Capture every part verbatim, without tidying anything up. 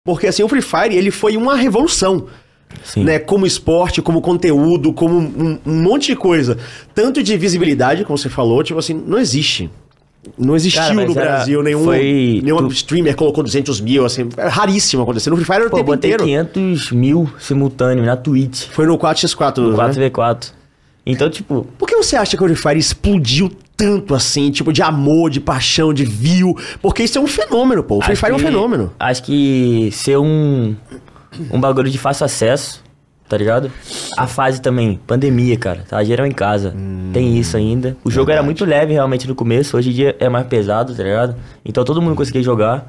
Porque assim, o Free Fire, ele foi uma revolução. Sim. Né, como esporte, como conteúdo, como um, um monte de coisa. Tanto de visibilidade, como você falou, tipo assim, não existe. Não existiu Cara, no Brasil nenhum, foi... nenhum tu... streamer colocou duzentos mil, assim, é raríssimo acontecer. No Free Fire era o Pô, tempo inteiro. quinhentos mil simultâneo na Twitch. Foi no quatro por quatro, no né? quatro por quatro. Então, tipo... Por que você acha que o Free Fire explodiu tanto assim, tipo, de amor, de paixão, de view? Porque isso é um fenômeno, pô. O Free acho Fire que, é um fenômeno. Acho que ser um... Um bagulho de fácil acesso, tá ligado? A fase também, pandemia, cara. Tá geral em casa. Hum, Tem isso ainda. O jogo verdade. Era muito leve realmente no começo. Hoje em dia é mais pesado, tá ligado? Então todo mundo conseguia jogar.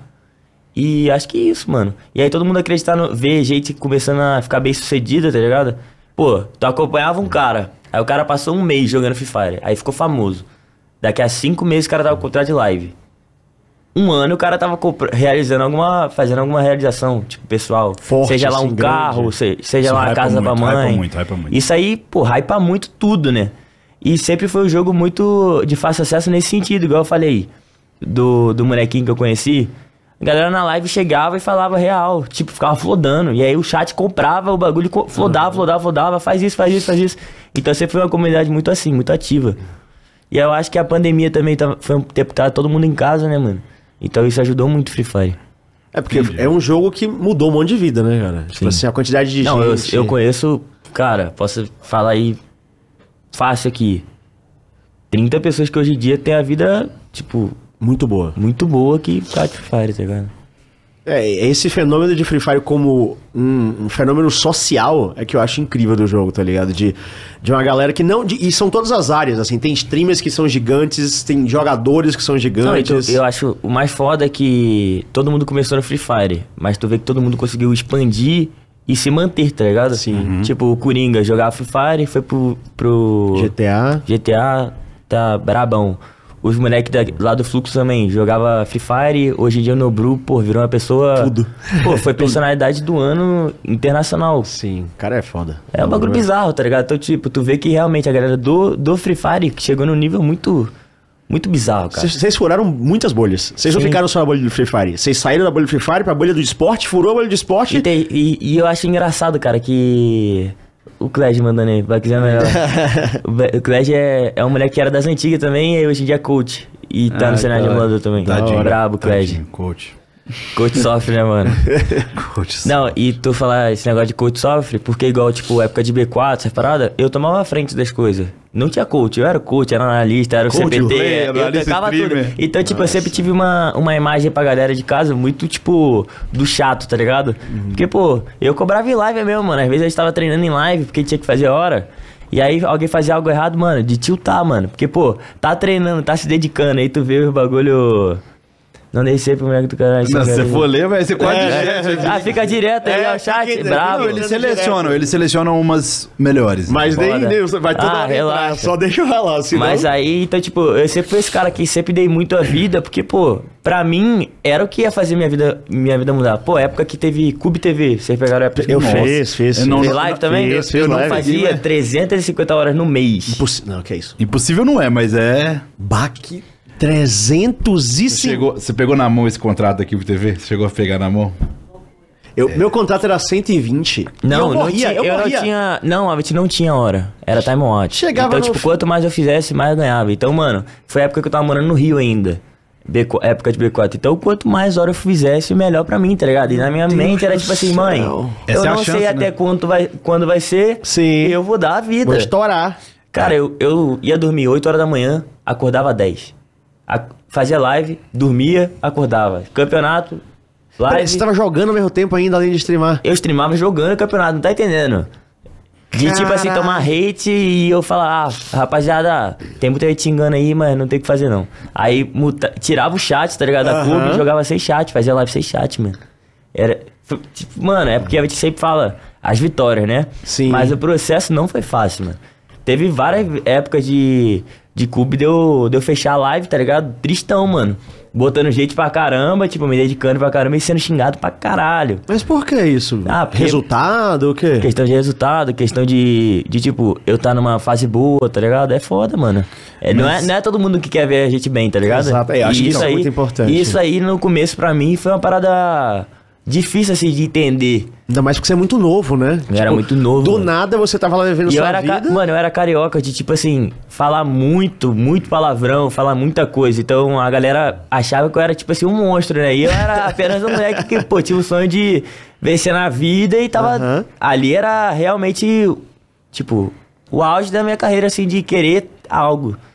E acho que é isso, mano. E aí todo mundo acreditar no... Ver gente começando a ficar bem sucedida, tá ligado? Pô, tu acompanhava um cara. Aí o cara passou um mês jogando Free Fire. Aí ficou famoso. Daqui a cinco meses o cara tava com contrato de live. Um ano o cara tava realizando alguma... Fazendo alguma realização, tipo, pessoal. Forte, seja lá um assim, carro, se, seja Isso lá uma casa muito, pra mãe. Hypa muito, hypa muito. Isso aí, pô, hypa muito tudo, né? E sempre foi um jogo muito de fácil acesso nesse sentido, igual eu falei. Do, do molequinho que eu conheci. A galera na live chegava e falava real. Tipo, ficava flodando. E aí o chat comprava o bagulho, flodava, uhum. flodava, flodava. Faz isso, faz isso, faz isso. Então sempre foi uma comunidade muito assim, muito ativa. E eu acho que a pandemia também tá, foi um tempo que tava todo mundo em casa, né, mano? Então isso ajudou muito o Free Fire. É porque Entendi. É um jogo que mudou um monte de vida, né, cara? Sim. Tipo assim, a quantidade de Não, gente... eu, eu conheço, cara, posso falar aí fácil aqui. trinta pessoas que hoje em dia têm a vida, tipo... Muito boa. Muito boa que tá de Free Fire, tá ligado? É, esse fenômeno de Free Fire como um, um fenômeno social é que eu acho incrível do jogo, tá ligado? De, de uma galera que não... De, e são todas as áreas, assim. Tem streamers que são gigantes, tem jogadores que são gigantes. Não, então, eu acho o mais foda é que todo mundo começou no Free Fire, mas tu vê que todo mundo conseguiu expandir e se manter, tá ligado? Sim. Uhum. Tipo, o Coringa jogava Free Fire, foi pro... pro G T A. G T A, tá brabão. Os moleques lá do Fluxo também jogava Free Fire, hoje em dia o Nobru, pô, virou uma pessoa... Tudo. Pô, foi personalidade do ano internacional. Sim, o cara é foda. É um bagulho é. bizarro, tá ligado? Então, tipo, tu vê que realmente a galera do, do Free Fire chegou num nível muito, muito bizarro, cara. Vocês furaram muitas bolhas. Vocês não ficaram só na bolha do Free Fire. Vocês saíram da bolha do Free Fire pra bolha do esporte, furou a bolha do esporte. E, tem, e, e eu acho engraçado, cara, que... O Clash mandando aí, vai quiser melhor. O Clash é, é um moleque que era das antigas também, e hoje em dia é coach. E tá ah, no cenário de emulador também. Tadinho, brabo, Clash. Coach. Coach sofre, né, mano? Coach sofre. Não, e tu falar esse negócio de coach sofre, porque igual, tipo, época de B quatro, essas paradas, eu tomava a frente das coisas. Não tinha coach, eu era coach, era analista, era o coach, C P T, rei, eu tocava tudo. Então, tipo, Nossa. eu sempre tive uma, uma imagem pra galera de casa muito, tipo, do chato, tá ligado? Uhum. Porque, pô, eu cobrava em live mesmo, mano. Às vezes a gente tava treinando em live, porque tinha que fazer hora. E aí alguém fazia algo errado, mano, de tiltar, mano. Porque, pô, tá treinando, tá se dedicando, aí tu vê o bagulho... Não descer pro moleque do caralho. Não, se você for ler, vai ser quase é. direto. Ah, fica direto aí, ó, é, chat, bravo. Não, eles selecionam, eles selecionam umas melhores. Mas nem, nem vai tudo ah, relaxa. Só deixa eu ralar, senão... Mas aí, então, tipo, eu sempre fui esse cara que sempre dei muito a vida, porque, pô, pra mim, era o que ia fazer minha vida, minha vida mudar. Pô, época que teve Cube T V, vocês pegaram a época... Eu Nossa. fiz, fiz. Eu não, fez live também? Fiz, fiz eu não live. fazia trezentas e cinquenta horas no mês. Imposs... Não, que é isso? Impossível não é, mas é... Baque... trezentos e cinco... Você, chegou, você pegou na mão esse contrato aqui pro T V? Você chegou a pegar na mão? Eu, é. Meu contrato era cento e vinte. Não, eu não morria, tinha, eu, eu morria. não tinha... Não, a gente não tinha hora. Era time out. Chegava então, no... tipo, quanto mais eu fizesse, mais eu ganhava. Então, mano, foi a época que eu tava morando no Rio ainda. B, época de B quatro. Então, quanto mais hora eu fizesse, melhor pra mim, tá ligado? E na minha Deus mente era tipo assim, mãe, Essa eu é não chance, sei né? até quando vai, quando vai ser, Sim. eu vou dar a vida. Vou estourar. Cara, eu, eu ia dormir oito horas da manhã, acordava dez. A, fazia live, dormia, acordava. Campeonato, live... Peraí, você tava jogando ao mesmo tempo ainda, além de streamar? Eu streamava jogando campeonato, não tá entendendo? De Caraca. tipo assim, tomar hate e eu falar, ah, rapaziada, tem muita gente xingando aí, mas não tem o que fazer não. Aí muta, tirava o chat, tá ligado? Da clube e jogava sem chat, fazia live sem chat, mano. Era, tipo, mano, é porque a gente sempre fala as vitórias, né? Sim. Mas o processo não foi fácil, mano. Teve várias épocas de, de clube de eu, de eu fechar a live, tá ligado? Tristão, mano. Botando jeito pra caramba, tipo, me dedicando pra caramba e sendo xingado pra caralho. Mas por que isso? Ah, resultado, o quê? Questão de resultado, questão de, de tipo, eu tá numa fase boa, tá ligado? É foda, mano. É, Mas... não, é, não é todo mundo que quer ver a gente bem, tá ligado? Exato, eu acho e que isso isso é aí, muito importante. Isso aí, no começo, pra mim, foi uma parada difícil, assim, de entender. Ainda mais porque você é muito novo, né? Eu tipo, era muito novo. Do mano. nada você tava lá vivendo e sua eu era vida. Mano, eu era carioca de, tipo assim, falar muito, muito palavrão, falar muita coisa. Então a galera achava que eu era, tipo assim, um monstro, né? E eu era apenas um moleque que, pô, tinha o sonho de vencer na vida e tava... Uhum. Ali era realmente, tipo, o auge da minha carreira, assim, de querer algo.